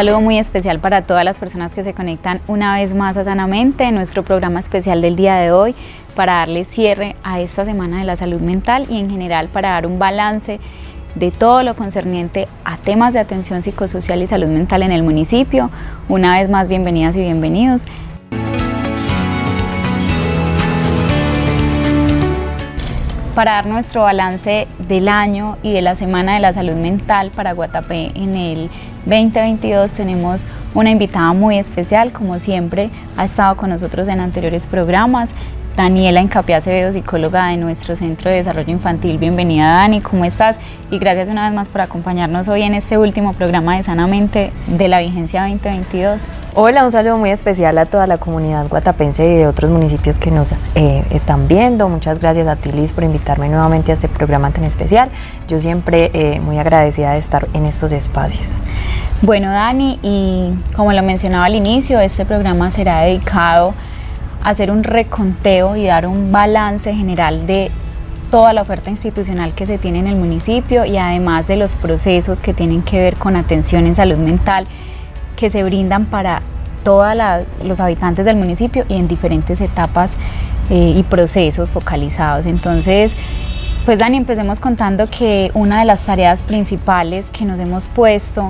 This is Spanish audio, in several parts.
saludo muy especial para todas las personas que se conectan una vez más a Sanamente, nuestro programa especial del día de hoy, para darle cierre a esta semana de la salud mental y en general para dar un balance de todo lo concerniente a temas de atención psicosocial y salud mental en el municipio. Una vez más, bienvenidas y bienvenidos. Para dar nuestro balance del año y de la Semana de la Salud Mental para Guatapé en el 2022 tenemos una invitada muy especial, como siempre ha estado con nosotros en anteriores programas, Daniela Hincapié Acevedo, psicóloga de nuestro Centro de Desarrollo Infantil. Bienvenida, Dani, ¿cómo estás? Y gracias una vez más por acompañarnos hoy en este último programa de Sanamente de la vigencia 2022. Hola, un saludo muy especial a toda la comunidad guatapense y de otros municipios que nos están viendo. Muchas gracias a ti, Liz, por invitarme nuevamente a este programa tan especial. Yo siempre muy agradecida de estar en estos espacios. Bueno, Dani, y como lo mencionaba al inicio, este programa será dedicado a hacer un reconteo y dar un balance general de toda la oferta institucional que se tiene en el municipio y además de los procesos que tienen que ver con atención en salud mental que se brindan para todos los habitantes del municipio y en diferentes etapas y procesos focalizados. Entonces, pues Dani, empecemos contando que una de las tareas principales que nos hemos puesto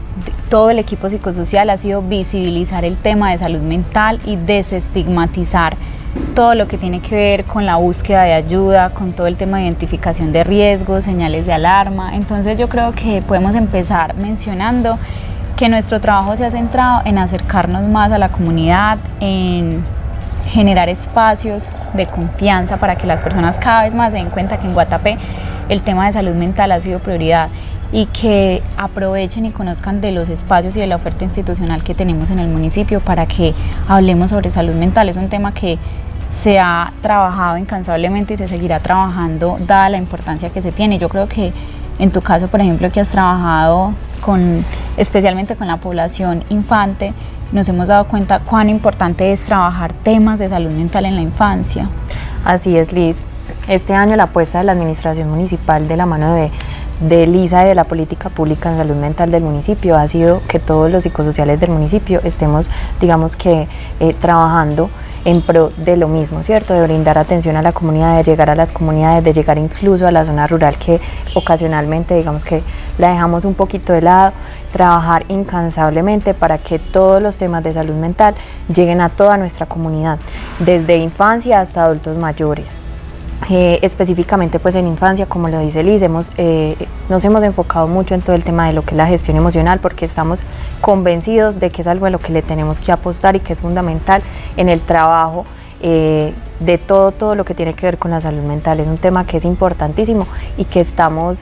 todo el equipo psicosocial ha sido visibilizar el tema de salud mental y desestigmatizar todo lo que tiene que ver con la búsqueda de ayuda, con todo el tema de identificación de riesgos, señales de alarma. Entonces yo creo que podemos empezar mencionando que nuestro trabajo se ha centrado en acercarnos más a la comunidad, en generar espacios de confianza para que las personas cada vez más se den cuenta que en Guatapé el tema de salud mental ha sido prioridad y que aprovechen y conozcan de los espacios y de la oferta institucional que tenemos en el municipio para que hablemos sobre salud mental. Es un tema que se ha trabajado incansablemente y se seguirá trabajando dada la importancia que se tiene. Yo creo que en tu caso, por ejemplo, que has trabajado especialmente con la población infante, nos hemos dado cuenta cuán importante es trabajar temas de salud mental en la infancia. Así es, Liz. Este año la apuesta de la administración municipal de la mano de Lisa y de la política pública en salud mental del municipio ha sido que todos los psicosociales del municipio estemos, digamos que, trabajando en pro de lo mismo, ¿cierto? De brindar atención a la comunidad, de llegar a las comunidades, de llegar incluso a la zona rural que ocasionalmente, digamos que la dejamos un poquito de lado, trabajar incansablemente para que todos los temas de salud mental lleguen a toda nuestra comunidad, desde infancia hasta adultos mayores. Específicamente pues en infancia, como lo dice Liz, nos hemos enfocado mucho en todo el tema de lo que es la gestión emocional porque estamos convencidos de que es algo a lo que le tenemos que apostar y que es fundamental en el trabajo de todo lo que tiene que ver con la salud mental. Es un tema que es importantísimo y que estamos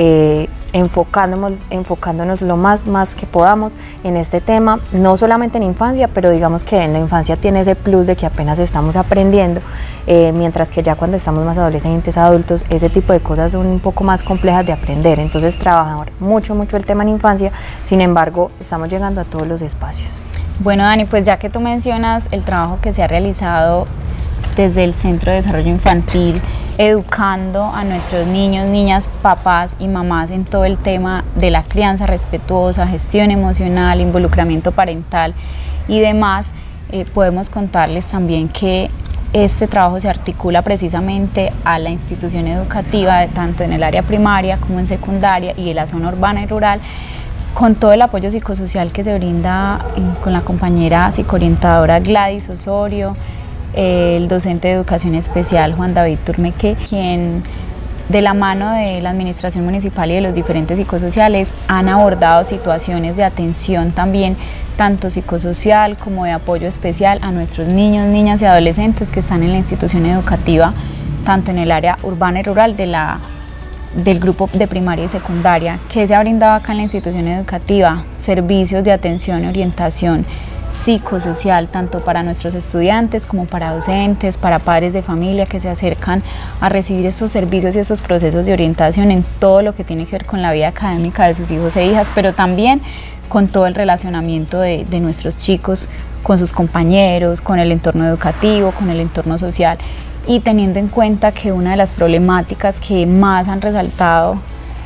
enfocándonos lo más que podamos en este tema, no solamente en infancia, pero digamos que en la infancia tiene ese plus de que apenas estamos aprendiendo, mientras que ya cuando estamos más adolescentes, adultos, ese tipo de cosas son un poco más complejas de aprender. Entonces trabajar mucho el tema en infancia, sin embargo estamos llegando a todos los espacios. Bueno, Dani, pues ya que tú mencionas el trabajo que se ha realizado desde el Centro de Desarrollo Infantil, educando a nuestros niños, niñas, papás y mamás en todo el tema de la crianza respetuosa, gestión emocional, involucramiento parental y demás, podemos contarles también que este trabajo se articula precisamente a la institución educativa, tanto en el área primaria como en secundaria y en la zona urbana y rural, con todo el apoyo psicosocial que se brinda con la compañera psicoorientadora Gladys Osorio, el docente de educación especial Juan David Turmeque, quien de la mano de la administración municipal y de los diferentes psicosociales han abordado situaciones de atención también, tanto psicosocial como de apoyo especial a nuestros niños, niñas y adolescentes que están en la institución educativa, tanto en el área urbana y rural del grupo de primaria y secundaria. ¿Qué se ha brindado acá en la institución educativa? Servicios de atención y orientación psicosocial, tanto para nuestros estudiantes como para docentes, para padres de familia que se acercan a recibir estos servicios y estos procesos de orientación en todo lo que tiene que ver con la vida académica de sus hijos e hijas, pero también con todo el relacionamiento de nuestros chicos con sus compañeros, con el entorno educativo, con el entorno social, y teniendo en cuenta que una de las problemáticas que más han resaltado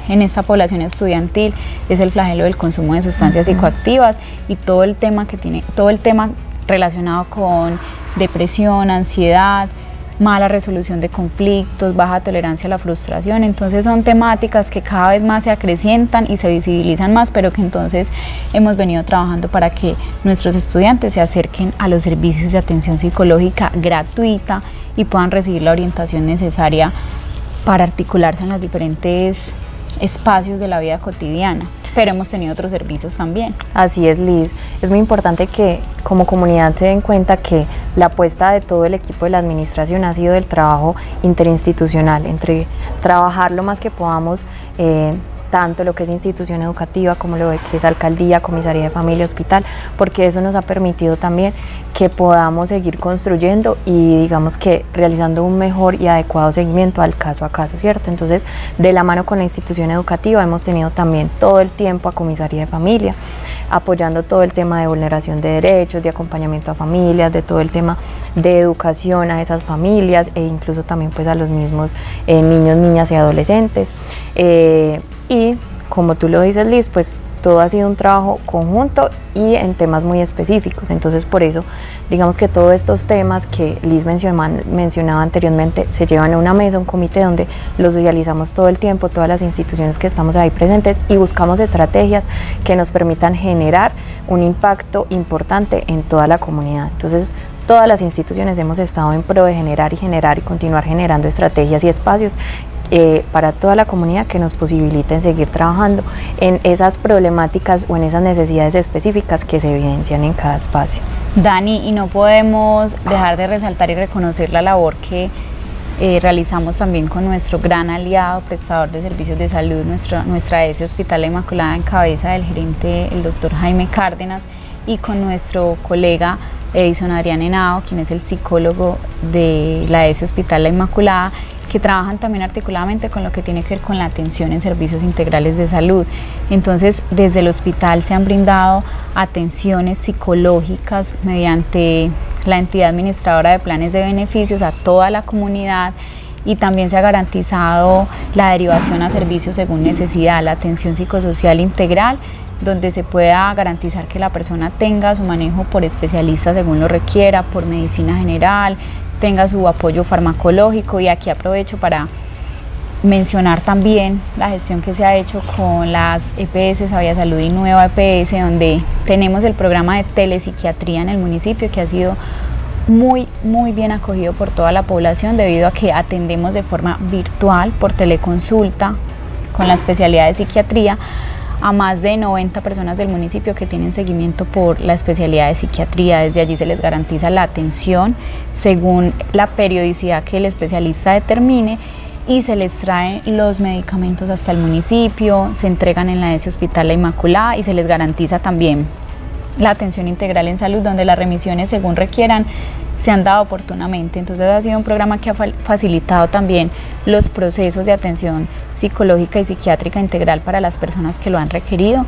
en esta población estudiantil es el flagelo del consumo de sustancias psicoactivas y todo el tema relacionado con depresión, ansiedad, mala resolución de conflictos, baja tolerancia a la frustración. Entonces son temáticas que cada vez más se acrecientan y se visibilizan más, pero que entonces hemos venido trabajando para que nuestros estudiantes se acerquen a los servicios de atención psicológica gratuita y puedan recibir la orientación necesaria para articularse en los diferentes espacios de la vida cotidiana. Pero hemos tenido otros servicios también. Así es, Liz. Es muy importante que como comunidad se den cuenta que la apuesta de todo el equipo de la administración ha sido el trabajo interinstitucional, entre trabajar lo más que podamos, tanto lo que es institución educativa como lo que es alcaldía, comisaría de familia, hospital, porque eso nos ha permitido también que podamos seguir construyendo y digamos que realizando un mejor y adecuado seguimiento al caso a caso, ¿cierto? Entonces, de la mano con la institución educativa hemos tenido también todo el tiempo a comisaría de familia, apoyando todo el tema de vulneración de derechos, de acompañamiento a familias, de todo el tema de educación a esas familias e incluso también pues a los mismos niños, niñas y adolescentes. Y como tú lo dices, Liz, pues todo ha sido un trabajo conjunto y en temas muy específicos. Entonces por eso digamos que todos estos temas que Liz mencionaba anteriormente se llevan a una mesa, un comité donde los socializamos todo el tiempo, todas las instituciones que estamos ahí presentes, y buscamos estrategias que nos permitan generar un impacto importante en toda la comunidad. Entonces todas las instituciones hemos estado en pro de generar y continuar generando estrategias y espacios para toda la comunidad que nos posibiliten seguir trabajando en esas problemáticas o en esas necesidades específicas que se evidencian en cada espacio. Dani, y no podemos dejar de resaltar y reconocer la labor que realizamos también con nuestro gran aliado, prestador de servicios de salud, nuestra ESE Hospital La Inmaculada, en cabeza del gerente, el doctor Jaime Cárdenas, y con nuestro colega Edison Adrián Henao, quien es el psicólogo de la ESE Hospital La Inmaculada, que trabajan también articuladamente con lo que tiene que ver con la atención en servicios integrales de salud. Entonces, desde el hospital se han brindado atenciones psicológicas mediante la entidad administradora de planes de beneficios a toda la comunidad, y también se ha garantizado la derivación a servicios según necesidad, la atención psicosocial integral, donde se pueda garantizar que la persona tenga su manejo por especialistas según lo requiera, por medicina general, tenga su apoyo farmacológico. Y aquí aprovecho para mencionar también la gestión que se ha hecho con las EPS Sabia Salud y Nueva EPS, donde tenemos el programa de telepsiquiatría en el municipio, que ha sido muy bien acogido por toda la población, debido a que atendemos de forma virtual por teleconsulta con la especialidad de psiquiatría a más de 90 personas del municipio que tienen seguimiento por la especialidad de psiquiatría. Desde allí se les garantiza la atención según la periodicidad que el especialista determine, y se les traen los medicamentos hasta el municipio, se entregan en la ESE Hospital La Inmaculada, y se les garantiza también la atención integral en salud, donde las remisiones según requieran se han dado oportunamente. Entonces ha sido un programa que ha facilitado también los procesos de atención psicológica y psiquiátrica integral para las personas que lo han requerido,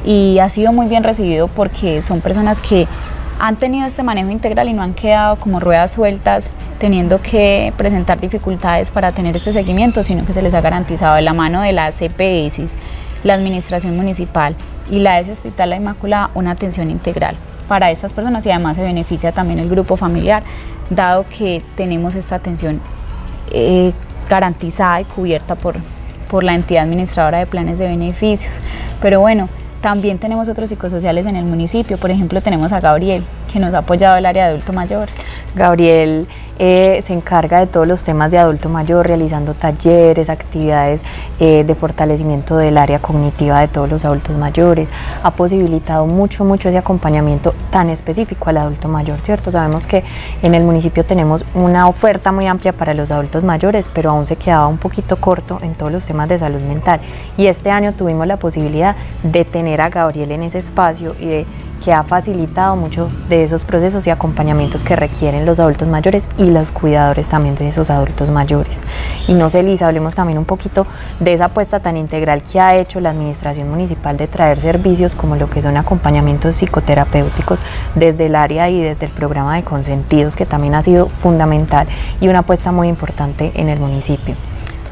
y ha sido muy bien recibido porque son personas que han tenido este manejo integral y no han quedado como ruedas sueltas teniendo que presentar dificultades para tener este seguimiento, sino que se les ha garantizado de la mano de las EPS, la administración municipal y la ESE Hospital La Inmaculada una atención integral para estas personas, y además se beneficia también el grupo familiar, dado que tenemos esta atención garantizada y cubierta por la entidad administradora de planes de beneficios. Pero bueno, también tenemos otros psicosociales en el municipio. Por ejemplo, tenemos a Gabriel, que nos ha apoyado el área de adulto mayor. Gabriel se encarga de todos los temas de adulto mayor, realizando talleres, actividades de fortalecimiento del área cognitiva de todos los adultos mayores. Ha posibilitado mucho ese acompañamiento tan específico al adulto mayor, ¿cierto? Sabemos que en el municipio tenemos una oferta muy amplia para los adultos mayores, pero aún se quedaba un poquito corto en todos los temas de salud mental. Y este año tuvimos la posibilidad de tener a Gabriel en ese espacio y que ha facilitado mucho de esos procesos y acompañamientos que requieren los adultos mayores y los cuidadores también de esos adultos mayores. Y no sé, Lisa, hablemos también un poquito de esa apuesta tan integral que ha hecho la administración municipal de traer servicios como lo que son acompañamientos psicoterapéuticos desde el área y desde el programa de consentidos, que también ha sido fundamental y una apuesta muy importante en el municipio.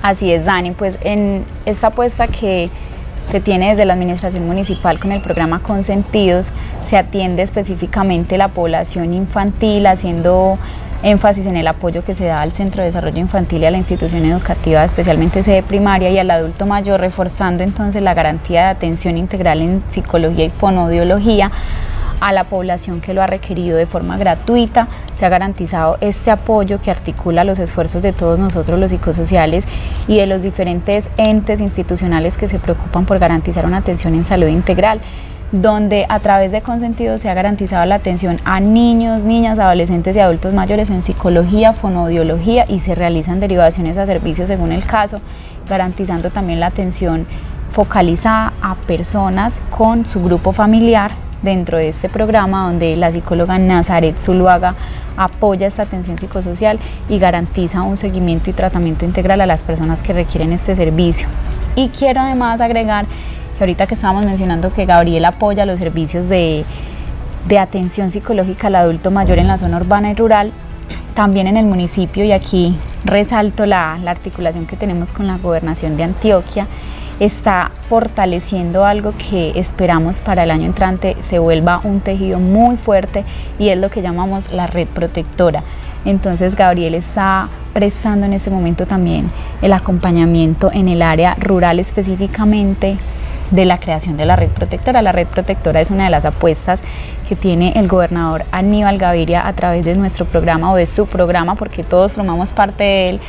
Así es, Dani, pues en esta apuesta que se tiene desde la administración municipal con el programa Consentidos, se atiende específicamente la población infantil, haciendo énfasis en el apoyo que se da al Centro de Desarrollo Infantil y a la institución educativa, especialmente sede primaria, y al adulto mayor, reforzando entonces la garantía de atención integral en psicología y fonoaudiología a la población que lo ha requerido de forma gratuita. Se ha garantizado este apoyo que articula los esfuerzos de todos nosotros los psicosociales y de los diferentes entes institucionales que se preocupan por garantizar una atención en salud integral, donde a través de Consentidos se ha garantizado la atención a niños, niñas, adolescentes y adultos mayores en psicología, fonoaudiología, y se realizan derivaciones a servicios según el caso, garantizando también la atención focalizada a personas con su grupo familiar dentro de este programa, donde la psicóloga Nazaret Zuluaga apoya esta atención psicosocial y garantiza un seguimiento y tratamiento integral a las personas que requieren este servicio. Y quiero además agregar que ahorita que estábamos mencionando que Gabriel apoya los servicios de atención psicológica al adulto mayor en la zona urbana y rural, también en el municipio, y aquí resalto la articulación que tenemos con la Gobernación de Antioquia, está fortaleciendo algo que esperamos para el año entrante se vuelva un tejido muy fuerte, y es lo que llamamos la red protectora. Entonces Gabriel está prestando en este momento también el acompañamiento en el área rural, específicamente de la creación de la red protectora. La red protectora es una de las apuestas que tiene el gobernador Aníbal Gaviria a través de nuestro programa, o de su programa, porque todos formamos parte de él,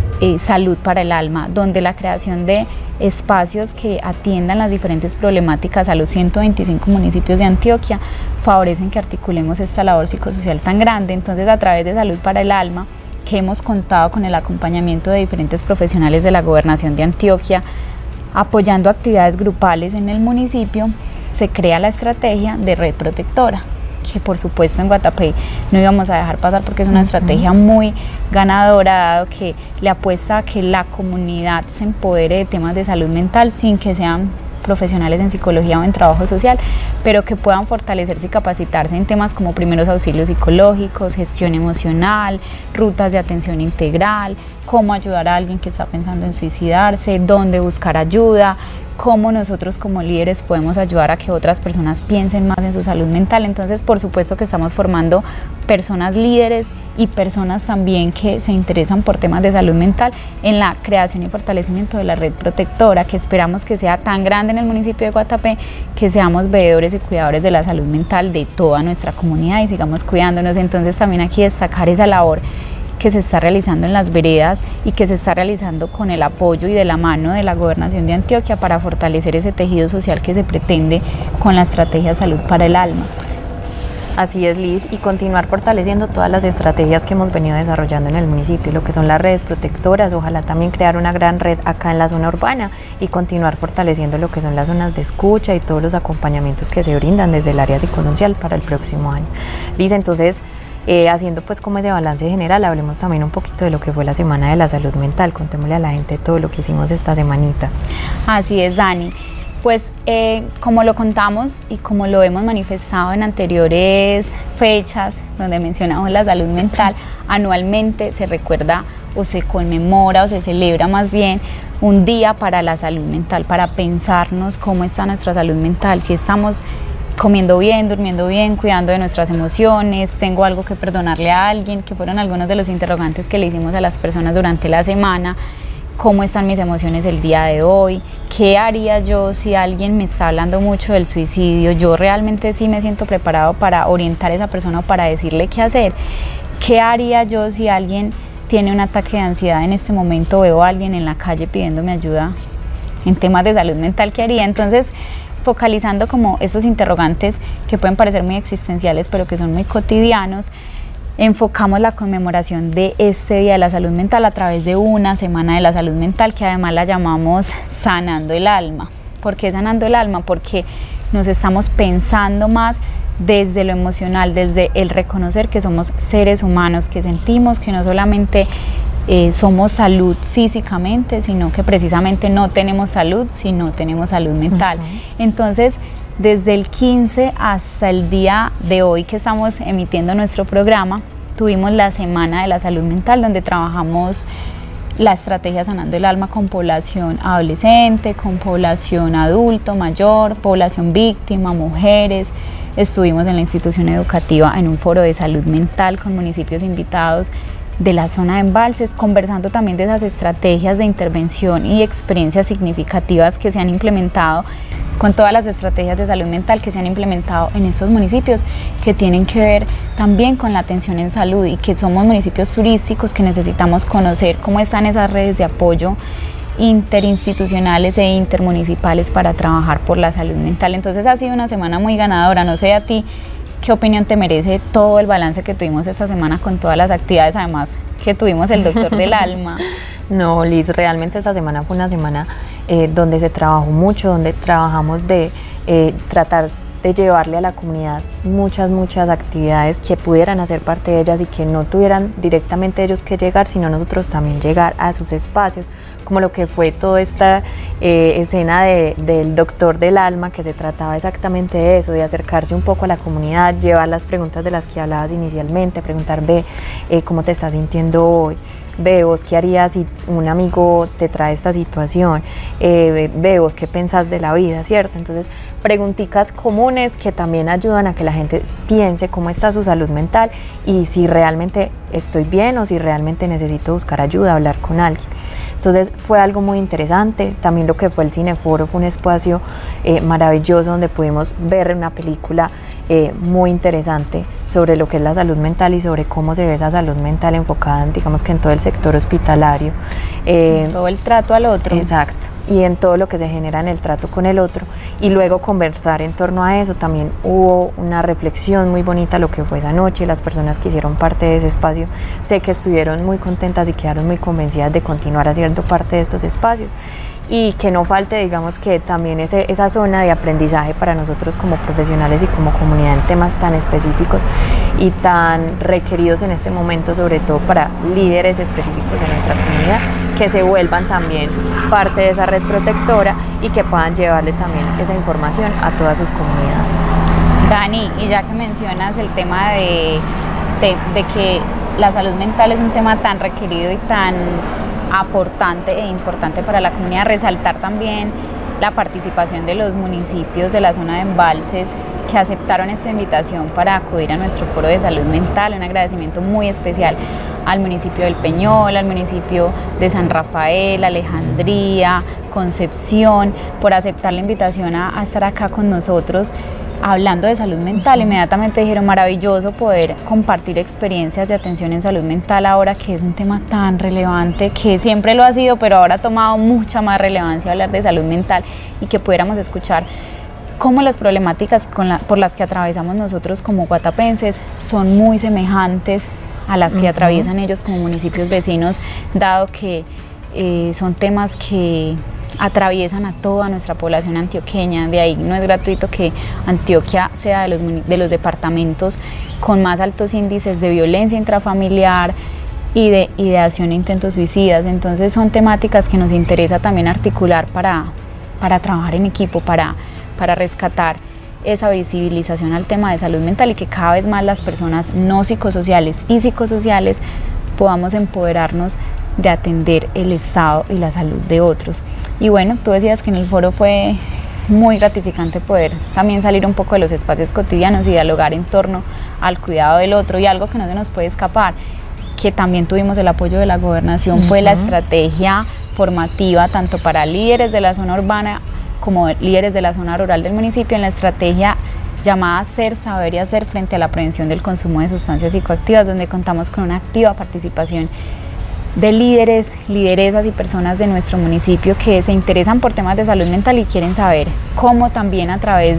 Salud para el Alma, donde la creación de espacios que atiendan las diferentes problemáticas a los 125 municipios de Antioquia favorecen que articulemos esta labor psicosocial tan grande. Entonces, a través de Salud para el Alma, que hemos contado con el acompañamiento de diferentes profesionales de la Gobernación de Antioquia, apoyando actividades grupales en el municipio, se crea la estrategia de red protectora, que por supuesto en Guatapé no íbamos a dejar pasar, porque es una estrategia muy ganadora, dado que le apuesta a que la comunidad se empodere de temas de salud mental sin que sean profesionales en psicología o en trabajo social, pero que puedan fortalecerse y capacitarse en temas como primeros auxilios psicológicos, gestión emocional, rutas de atención integral, cómo ayudar a alguien que está pensando en suicidarse, dónde buscar ayuda, cómo nosotros como líderes podemos ayudar a que otras personas piensen más en su salud mental. Entonces, por supuesto que estamos formando personas líderes y personas también que se interesan por temas de salud mental en la creación y fortalecimiento de la red protectora, que esperamos que sea tan grande en el municipio de Guatapé, que seamos veedores y cuidadores de la salud mental de toda nuestra comunidad y sigamos cuidándonos. Entonces, también aquí destacar esa labor que se está realizando en las veredas y que se está realizando con el apoyo y de la mano de la Gobernación de Antioquia para fortalecer ese tejido social que se pretende con la estrategia Salud para el Alma. Así es, Liz, y continuar fortaleciendo todas las estrategias que hemos venido desarrollando en el municipio, lo que son las redes protectoras, ojalá también crear una gran red acá en la zona urbana y continuar fortaleciendo lo que son las zonas de escucha y todos los acompañamientos que se brindan desde el área psicosocial para el próximo año. Liz, entonces, haciendo pues como ese balance general, hablemos también un poquito de lo que fue la Semana de la Salud Mental, contémosle a la gente todo lo que hicimos esta semanita. Así es, Dani. Pues como lo contamos y como lo hemos manifestado en anteriores fechas donde mencionamos la salud mental, anualmente se recuerda o se conmemora o se celebra más bien un día para la salud mental, para pensarnos cómo está nuestra salud mental, si estamos comiendo bien, durmiendo bien, cuidando de nuestras emociones, tengo algo que perdonarle a alguien, que fueron algunos de los interrogantes que le hicimos a las personas durante la semana. ¿Cómo están mis emociones el día de hoy? ¿Qué haría yo si alguien me está hablando mucho del suicidio? ¿Yo realmente sí me siento preparado para orientar a esa persona o para decirle qué hacer? ¿Qué haría yo si alguien tiene un ataque de ansiedad en este momento? Veo a alguien en la calle pidiéndome ayuda en temas de salud mental, ¿qué haría? Entonces, focalizando como esos interrogantes que pueden parecer muy existenciales, pero que son muy cotidianos, enfocamos la conmemoración de este Día de la Salud Mental a través de una Semana de la Salud Mental, que además la llamamos Sanando el Alma. ¿Por qué Sanando el Alma? Porque nos estamos pensando más desde lo emocional, desde el reconocer que somos seres humanos, que sentimos, que no solamente somos salud físicamente, sino que precisamente no tenemos salud si no tenemos salud mental. Entonces, desde el 15 hasta el día de hoy que estamos emitiendo nuestro programa, tuvimos la Semana de la Salud Mental, donde trabajamos la estrategia Sanando el Alma con población adolescente, con población adulto, mayor, población víctima, mujeres. Estuvimos en la institución educativa en un foro de salud mental con municipios invitados de la zona de embalses, conversando también de esas estrategias de intervención y experiencias significativas que se han implementado, con todas las estrategias de salud mental que se han implementado en estos municipios, que tienen que ver también con la atención en salud, y que somos municipios turísticos que necesitamos conocer cómo están esas redes de apoyo interinstitucionales e intermunicipales para trabajar por la salud mental. Entonces ha sido una semana muy ganadora. No sé a ti, ¿qué opinión te merece todo el balance que tuvimos esta semana con todas las actividades, además que tuvimos el Doctor del Alma? No, Liz, realmente esta semana fue una semana donde se trabajó mucho, donde trabajamos de tratar de llevarle a la comunidad muchas actividades que pudieran hacer parte de ellas y que no tuvieran directamente ellos que llegar, sino nosotros también llegar a sus espacios, como lo que fue toda esta escena del Doctor del Alma, que se trataba exactamente de eso, de acercarse un poco a la comunidad, llevar las preguntas de las que hablabas inicialmente, preguntar, ¿cómo te estás sintiendo hoy? Vos, ¿qué harías si un amigo te trae esta situación? Vos, ¿qué pensás de la vida? ¿Cierto? Entonces, preguntitas comunes que también ayudan a que la gente piense cómo está su salud mental y si realmente estoy bien o si realmente necesito buscar ayuda, hablar con alguien. Entonces fue algo muy interesante. También lo que fue el Cineforo fue un espacio maravilloso donde pudimos ver una película muy interesante sobre lo que es la salud mental y sobre cómo se ve esa salud mental enfocada, digamos que en todo el sector hospitalario. Todo el trato al otro. Exacto. Y en todo lo que se genera en el trato con el otro, y luego conversar en torno a eso. También hubo una reflexión muy bonita lo que fue esa noche. Las personas que hicieron parte de ese espacio sé que estuvieron muy contentas y quedaron muy convencidas de continuar haciendo parte de estos espacios, y que no falte, digamos, que también esa zona de aprendizaje para nosotros como profesionales y como comunidad en temas tan específicos y tan requeridos en este momento, sobre todo para líderes específicos de nuestra comunidad, que se vuelvan también parte de esa red protectora y que puedan llevarle también esa información a todas sus comunidades. Dani, y ya que mencionas el tema de que la salud mental es un tema tan requerido y tan aportante e importante para la comunidad, resaltar también la participación de los municipios de la zona de embalses que aceptaron esta invitación para acudir a nuestro foro de salud mental. Un agradecimiento muy especial al municipio del Peñol, al municipio de San Rafael, Alejandría, Concepción, por aceptar la invitación a estar acá con nosotros hablando de salud mental. Inmediatamente dijeron, maravilloso poder compartir experiencias de atención en salud mental ahora que es un tema tan relevante, que siempre lo ha sido, pero ahora ha tomado mucha más relevancia hablar de salud mental, y que pudiéramos escuchar cómo las problemáticas por las que atravesamos nosotros como guatapenses son muy semejantes a las que atraviesan ellos como municipios vecinos, dado que son temas que atraviesan a toda nuestra población antioqueña. De ahí no es gratuito que Antioquia sea de los departamentos con más altos índices de violencia intrafamiliar y de ideación e intentos suicidas. Entonces son temáticas que nos interesa también articular para trabajar en equipo, para rescatar esa visibilización al tema de salud mental, y que cada vez más las personas no psicosociales y psicosociales podamos empoderarnos de atender el estado y la salud de otros. Y bueno, tú decías que en el foro fue muy gratificante poder también salir un poco de los espacios cotidianos y dialogar en torno al cuidado del otro, y algo que no se nos puede escapar, que también tuvimos el apoyo de la gobernación, fue la estrategia formativa tanto para líderes de la zona urbana como líderes de la zona rural del municipio, en la estrategia llamada Ser, Saber y Hacer frente a la prevención del consumo de sustancias psicoactivas, donde contamos con una activa participación de líderes, lideresas y personas de nuestro municipio que se interesan por temas de salud mental y quieren saber cómo también a través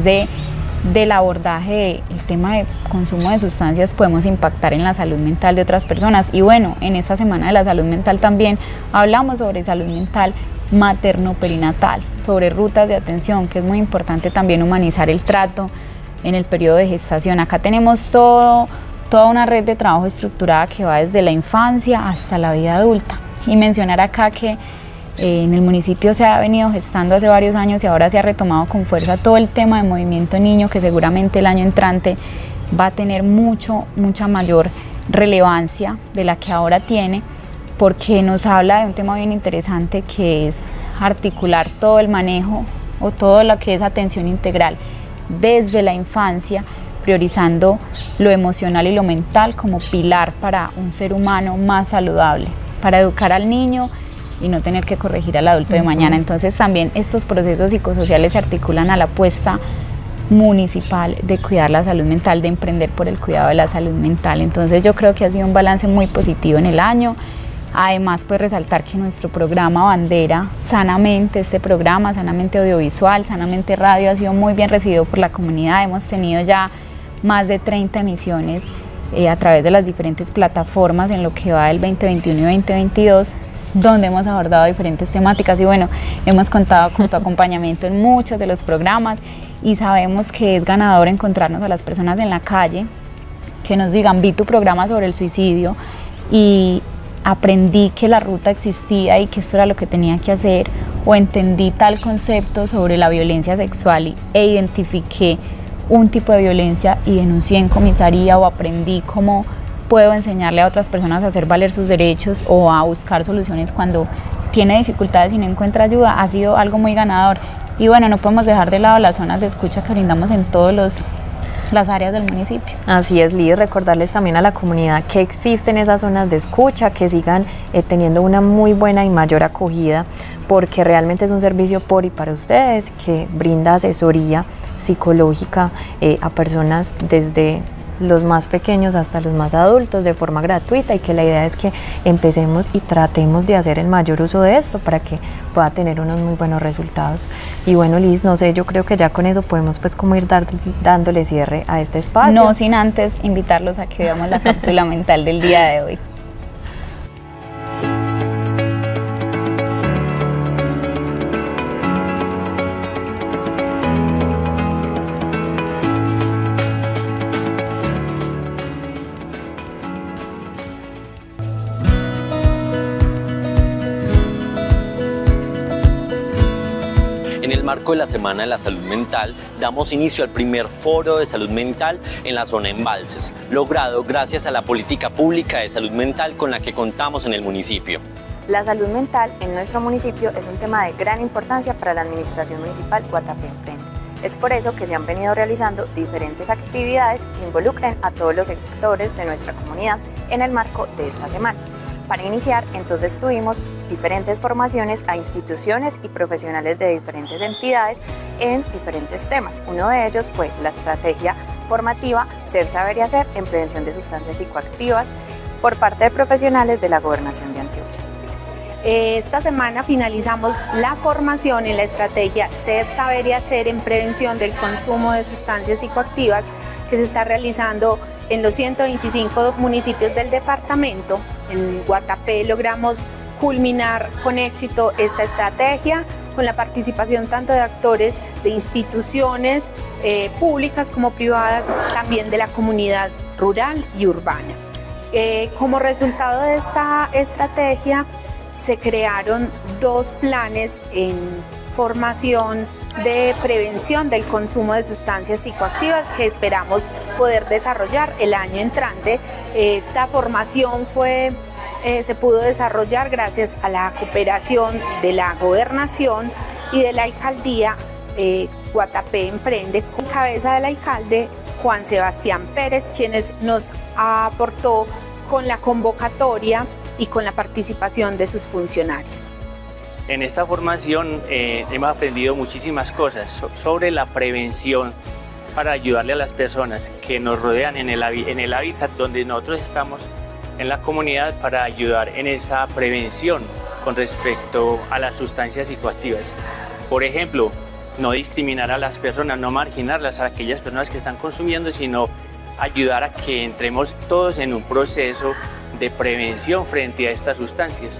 del abordaje del tema de consumo de sustancias podemos impactar en la salud mental de otras personas. Y bueno, en esta semana de la salud mental también hablamos sobre salud mental materno-perinatal, sobre rutas de atención, que es muy importante también humanizar el trato en el periodo de gestación. Acá tenemos toda una red de trabajo estructurada que va desde la infancia hasta la vida adulta. Y mencionar acá que en el municipio se ha venido gestando hace varios años y ahora se ha retomado con fuerza todo el tema de movimiento niño, que seguramente el año entrante va a tener mucha mayor relevancia de la que ahora tiene, porque nos habla de un tema bien interesante que es articular todo el manejo o todo lo que es atención integral desde la infancia, priorizando lo emocional y lo mental como pilar para un ser humano más saludable, para educar al niño y no tener que corregir al adulto de mañana. Entonces también estos procesos psicosociales se articulan a la apuesta municipal de cuidar la salud mental, de emprender por el cuidado de la salud mental. Entonces yo creo que ha sido un balance muy positivo en el año. Además, pues resaltar que nuestro programa bandera, Sanamente, este programa, Sanamente Audiovisual, Sanamente Radio, ha sido muy bien recibido por la comunidad. Hemos tenido ya más de 30 emisiones a través de las diferentes plataformas en lo que va del 2021 y 2022, donde hemos abordado diferentes temáticas y bueno, hemos contado con tu acompañamiento en muchos de los programas y sabemos que es ganador encontrarnos a las personas en la calle que nos digan: vi tu programa sobre el suicidio y aprendí que la ruta existía y que esto era lo que tenía que hacer, o entendí tal concepto sobre la violencia sexual e identifiqué un tipo de violencia y denuncié en comisaría, o aprendí cómo puedo enseñarle a otras personas a hacer valer sus derechos o a buscar soluciones cuando tiene dificultades y no encuentra ayuda. Ha sido algo muy ganador y bueno, no podemos dejar de lado las zonas de escucha que brindamos en todas las áreas del municipio. Así es, Liz, recordarles también a la comunidad que existen esas zonas de escucha, que sigan teniendo una muy buena y mayor acogida, porque realmente es un servicio por y para ustedes que brinda asesoría psicológica a personas desde los más pequeños hasta los más adultos de forma gratuita, y que la idea es que empecemos y tratemos de hacer el mayor uso de esto para que pueda tener unos muy buenos resultados. Y bueno, Liz, no sé, yo creo que ya con eso podemos pues como ir dándole cierre a este espacio. No sin antes invitarlos a que veamos la cápsula mental del día de hoy. En el marco de la Semana de la Salud Mental, damos inicio al primer foro de salud mental en la zona Embalses, logrado gracias a la política pública de salud mental con la que contamos en el municipio. La salud mental en nuestro municipio es un tema de gran importancia para la Administración Municipal Guatapé Emprende. Es por eso que se han venido realizando diferentes actividades que involucren a todos los sectores de nuestra comunidad en el marco de esta semana. Para iniciar, entonces tuvimos diferentes formaciones a instituciones y profesionales de diferentes entidades en diferentes temas. Uno de ellos fue la estrategia formativa Ser, Saber y Hacer en prevención de sustancias psicoactivas por parte de profesionales de la Gobernación de Antioquia. Esta semana finalizamos la formación en la estrategia Ser, Saber y Hacer en prevención del consumo de sustancias psicoactivas que se está realizando en los 125 municipios del departamento. En Guatapé logramos culminar con éxito esta estrategia con la participación tanto de actores de instituciones públicas como privadas, también de la comunidad rural y urbana. Como resultado de esta estrategia se crearon 2 planes en formación de prevención del consumo de sustancias psicoactivas que esperamos poder desarrollar el año entrante. Esta formación se pudo desarrollar gracias a la cooperación de la Gobernación y de la Alcaldía Guatapé Emprende, con cabeza del alcalde Juan Sebastián Pérez, quienes nos aportó con la convocatoria y con la participación de sus funcionarios. En esta formación hemos aprendido muchísimas cosas sobre la prevención para ayudarle a las personas que nos rodean en el hábitat donde nosotros estamos en la comunidad, para ayudar en esa prevención con respecto a las sustancias psicoactivas. Por ejemplo, no discriminar a las personas, no marginarlas, a aquellas personas que están consumiendo, sino ayudar a que entremos todos en un proceso de prevención frente a estas sustancias.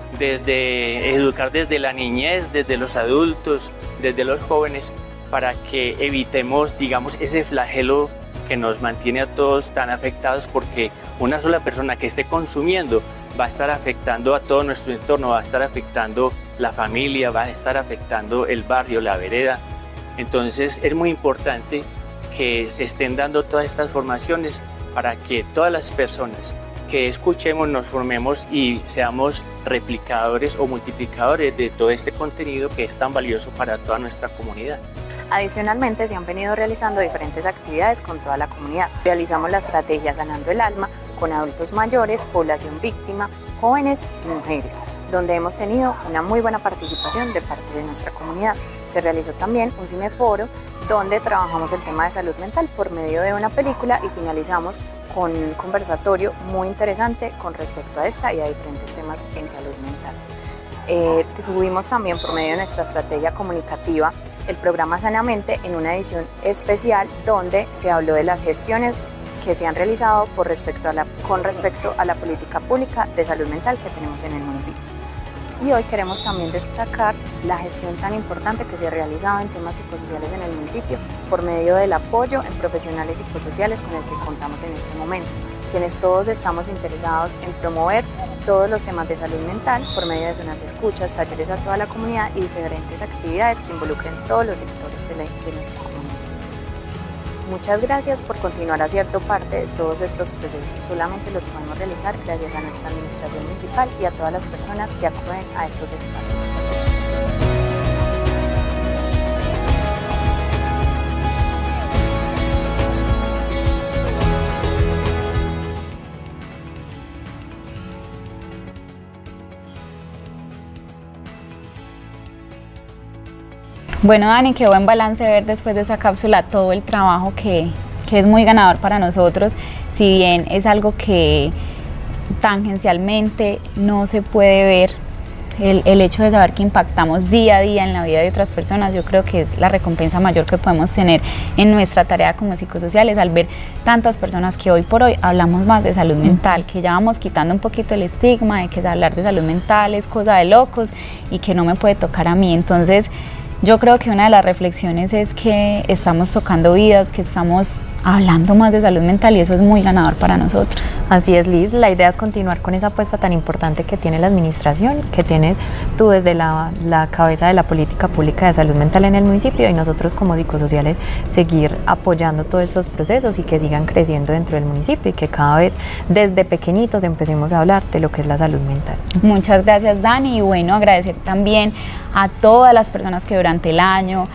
Desde educar desde la niñez, desde los adultos, desde los jóvenes, para que evitemos, digamos, ese flagelo que nos mantiene a todos tan afectados, porque una sola persona que esté consumiendo va a estar afectando a todo nuestro entorno, va a estar afectando la familia, va a estar afectando el barrio, la vereda. Entonces es muy importante que se estén dando todas estas formaciones para que todas las personas que escuchemos, nos formemos y seamos replicadores o multiplicadores de todo este contenido que es tan valioso para toda nuestra comunidad. Adicionalmente, se han venido realizando diferentes actividades con toda la comunidad. Realizamos la estrategia Sanando el Alma con adultos mayores, población víctima, jóvenes y mujeres, donde hemos tenido una muy buena participación de parte de nuestra comunidad. Se realizó también un cineforo donde trabajamos el tema de salud mental por medio de una película y finalizamos con un conversatorio muy interesante con respecto a esta y a diferentes temas en salud mental. Tuvimos también por medio de nuestra estrategia comunicativa el programa Sanamente en una edición especial donde se habló de las gestiones que se han realizado con respecto a la política pública de salud mental que tenemos en el municipio. Y hoy queremos también destacar la gestión tan importante que se ha realizado en temas psicosociales en el municipio por medio del apoyo en profesionales psicosociales con el que contamos en este momento, quienes todos estamos interesados en promover todos los temas de salud mental por medio de zonas de escuchas, talleres a toda la comunidad y diferentes actividades que involucren todos los sectores de nuestra comunidad. Muchas gracias por continuar haciendo parte de todos estos procesos. Solamente los podemos realizar gracias a nuestra administración municipal y a todas las personas que acuden a estos espacios. Bueno, Dani, qué buen balance ver después de esa cápsula todo el trabajo que es muy ganador para nosotros, si bien es algo que tangencialmente no se puede ver, el hecho de saber que impactamos día a día en la vida de otras personas, yo creo que es la recompensa mayor que podemos tener en nuestra tarea como psicosociales, al ver tantas personas que hoy por hoy hablamos más de salud mental, que ya vamos quitando un poquito el estigma de que hablar de salud mental es cosa de locos y que no me puede tocar a mí. Entonces, yo creo que una de las reflexiones es que estamos tocando vidas, que estamos hablando más de salud mental y eso es muy ganador para nosotros. Así es, Liz, la idea es continuar con esa apuesta tan importante que tiene la administración, que tienes tú desde la cabeza de la política pública de salud mental en el municipio y nosotros como psicosociales seguir apoyando todos estos procesos y que sigan creciendo dentro del municipio y que cada vez desde pequeñitos empecemos a hablar de lo que es la salud mental. Muchas gracias, Dani, y bueno, agradecer también a todas las personas que durante el año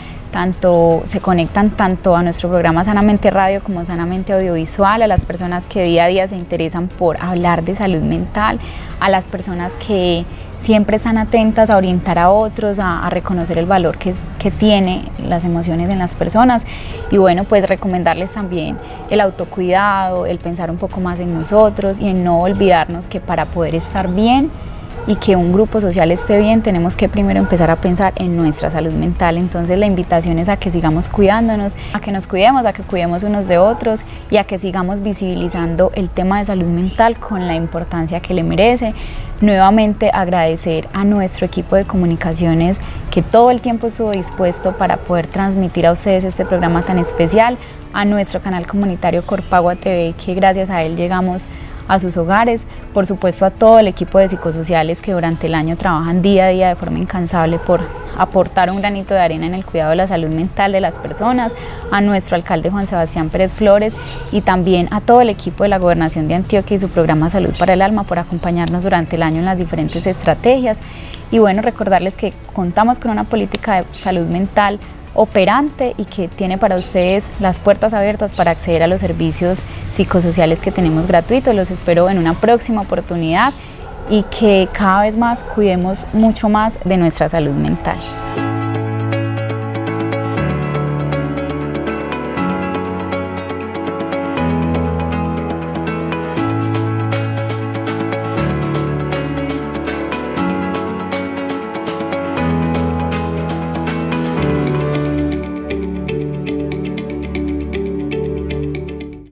se conectan tanto a nuestro programa Sanamente Radio como Sanamente Audiovisual, a las personas que día a día se interesan por hablar de salud mental, a las personas que siempre están atentas a orientar a otros, a reconocer el valor que tiene las emociones en las personas y bueno, pues recomendarles también el autocuidado, el pensar un poco más en nosotros y en no olvidarnos que para poder estar bien y que un grupo social esté bien, tenemos que primero empezar a pensar en nuestra salud mental. Entonces la invitación es a que sigamos cuidándonos, a que nos cuidemos, a que cuidemos unos de otros y a que sigamos visibilizando el tema de salud mental con la importancia que le merece. Nuevamente agradecer a nuestro equipo de comunicaciones que todo el tiempo estuvo dispuesto para poder transmitir a ustedes este programa tan especial, a nuestro canal comunitario Corpagua TV, que gracias a él llegamos a sus hogares, por supuesto a todo el equipo de psicosociales que durante el año trabajan día a día de forma incansable por aportar un granito de arena en el cuidado de la salud mental de las personas, a nuestro alcalde Juan Sebastián Pérez Flores y también a todo el equipo de la Gobernación de Antioquia y su programa Salud para el Alma por acompañarnos durante el año en las diferentes estrategias. Y bueno, recordarles que contamos con una política de salud mental operante y que tiene para ustedes las puertas abiertas para acceder a los servicios psicosociales que tenemos gratuitos. Los espero en una próxima oportunidad y que cada vez más cuidemos mucho más de nuestra salud mental.